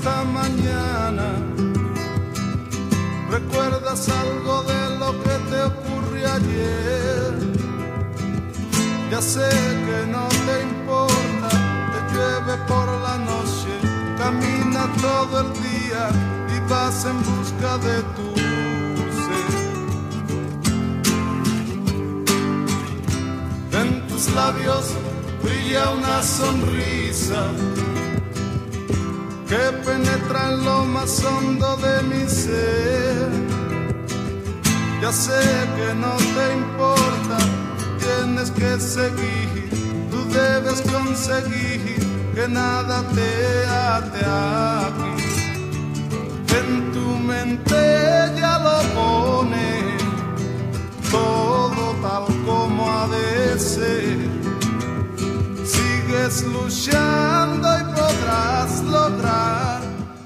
esta mañana. ¿Recuerdas algo de lo que te ocurrió ayer? Ya sé que no te importa, te llueve por la noche, camina todo el día y vas en busca de tu ser. En tus labios brilla una sonrisa que penetra en lo más hondo de mi ser. Ya sé que no te importa, tienes que seguir, tú debes conseguir que nada te ate aquí. En tu mente ya lo pone todo tal como ha de ser. Sigues luchando y podrás lograr.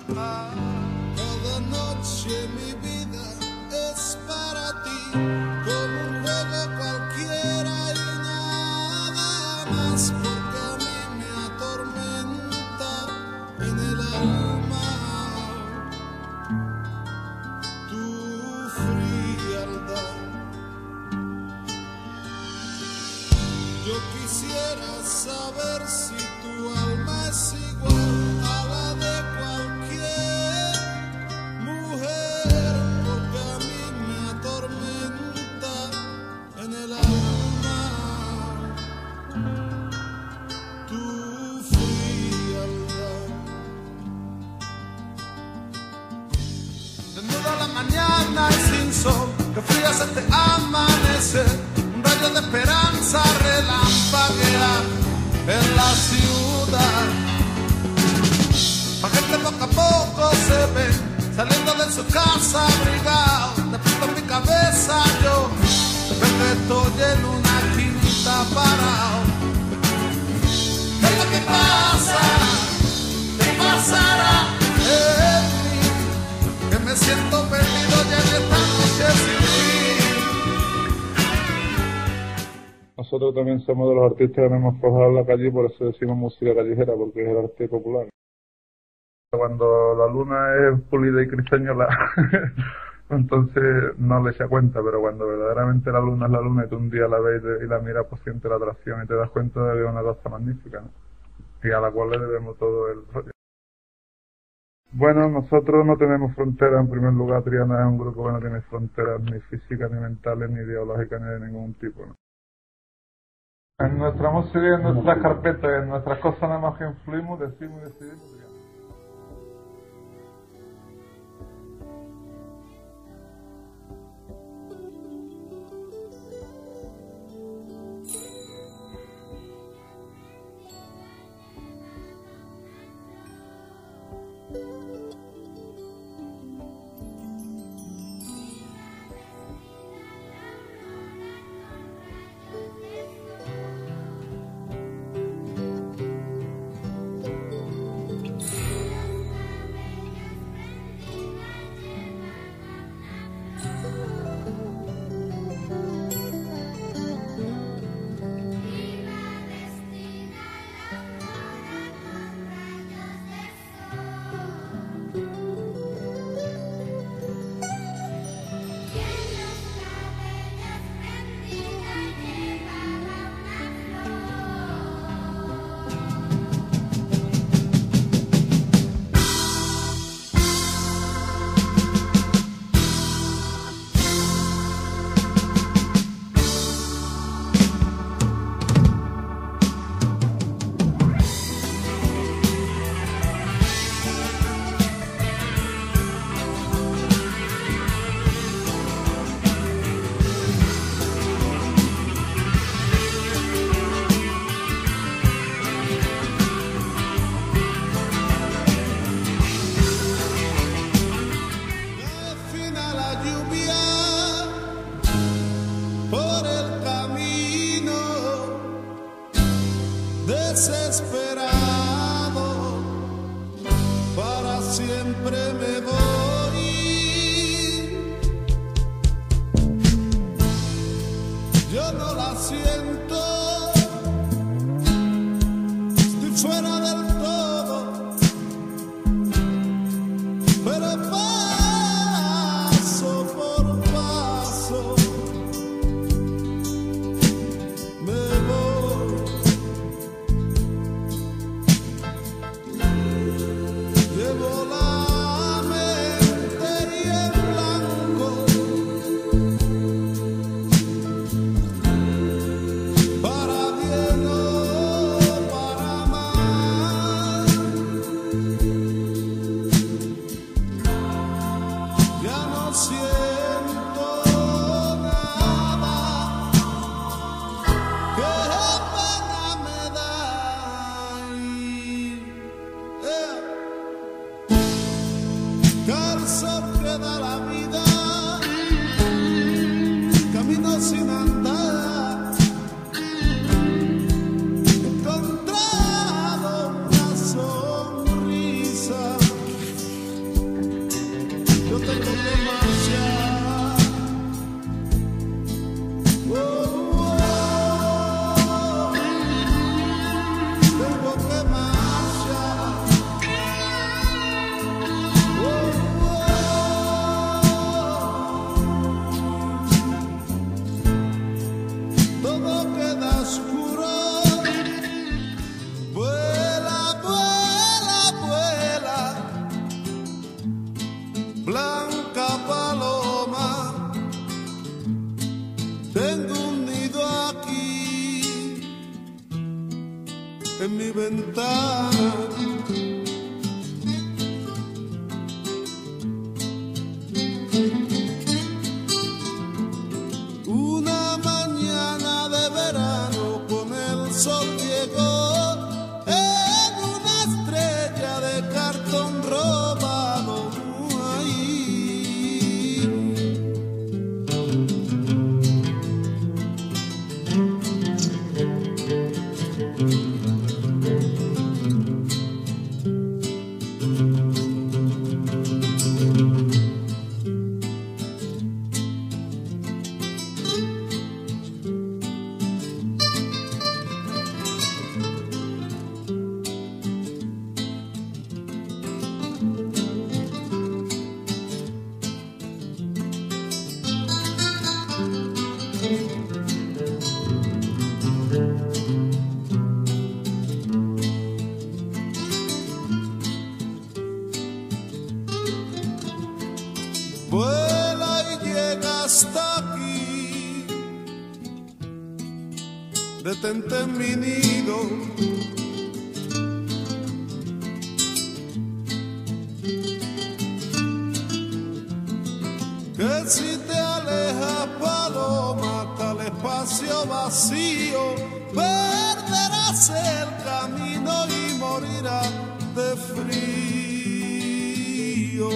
Cada noche mi vida es para ti, como un juego cualquiera y nada más, porque a mí me atormenta en el alma tu frialdad. Yo quisiera saber si tu alma es igual a la de cualquier mujer, porque a mí me atormenta en el alma tu frialdad. Desnuda la mañana y sin sol, que fría se te amanece, un rayo de esperanza relampaguea en la ciudad. La gente poco a poco se ve saliendo de su casa abrigado. De pronto en mi cabeza yo me estoy en una quinta parado. ¿Qué es lo que pasa? ¿Qué pasará en mí? Que me siento perdido ya en esta noche sin ti. Nosotros también somos de los artistas que nos hemos forjado en la calle, por eso decimos música callejera, porque es el arte popular. Cuando la luna es pulida y cristañola, entonces no le echa cuenta, pero cuando verdaderamente la luna es la luna y tú un día la ves y la miras, pues sientes la atracción y te das cuenta de que es una cosa magnífica, ¿no? Y a la cual le debemos todo el rollo. Bueno, nosotros no tenemos fronteras. En primer lugar, Triana es un grupo que no tiene fronteras ni físicas, ni mentales, ni ideológicas, ni de ningún tipo, ¿no? En nuestra música, en nuestras carpetas, en nuestras cosas nada más que influimos, decimos y decidimos. Desesperado, para siempre me voy. Yo no la siento, estoy fuera del todo. sin andar, he encontrado una sonrisa. Yo tengo que marchar. Oh, tengo que marchar. Todo queda oscuro. Vuela, vuela, vuela, blanca paloma. Tengo un nido aquí en mi ventana. Una mañana de verano con el sol llegó en una estrella de cartón robado. Ahí. Vuela y llega hasta aquí, detente en mi nido. Que si te alejas, paloma, tal espacio vacío, perderás el camino y morirás de frío.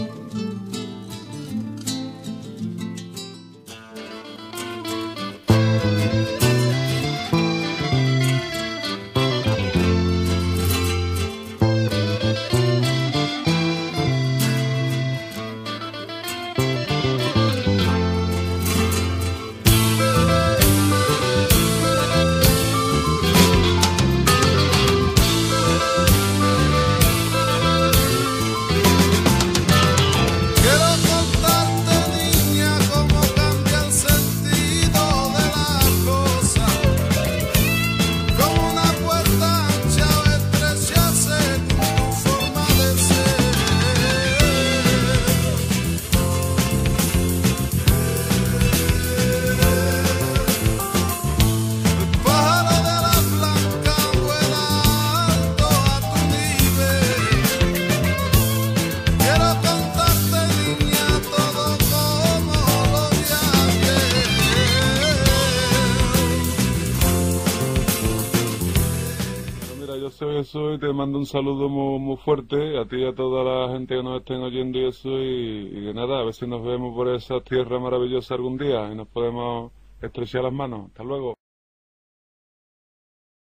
Yo soy eso y te mando un saludo muy, muy fuerte a ti y a toda la gente que nos estén oyendo y eso, y que nada, a ver si nos vemos por esas tierras maravillosas algún día y nos podemos estrechar las manos. Hasta luego.